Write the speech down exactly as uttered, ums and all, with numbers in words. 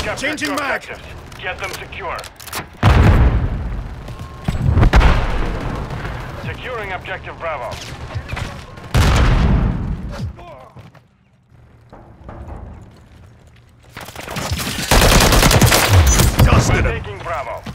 captured Changing two mag. objectives. Get them secure. Securing objective Bravo. Dusted him. Taking Bravo.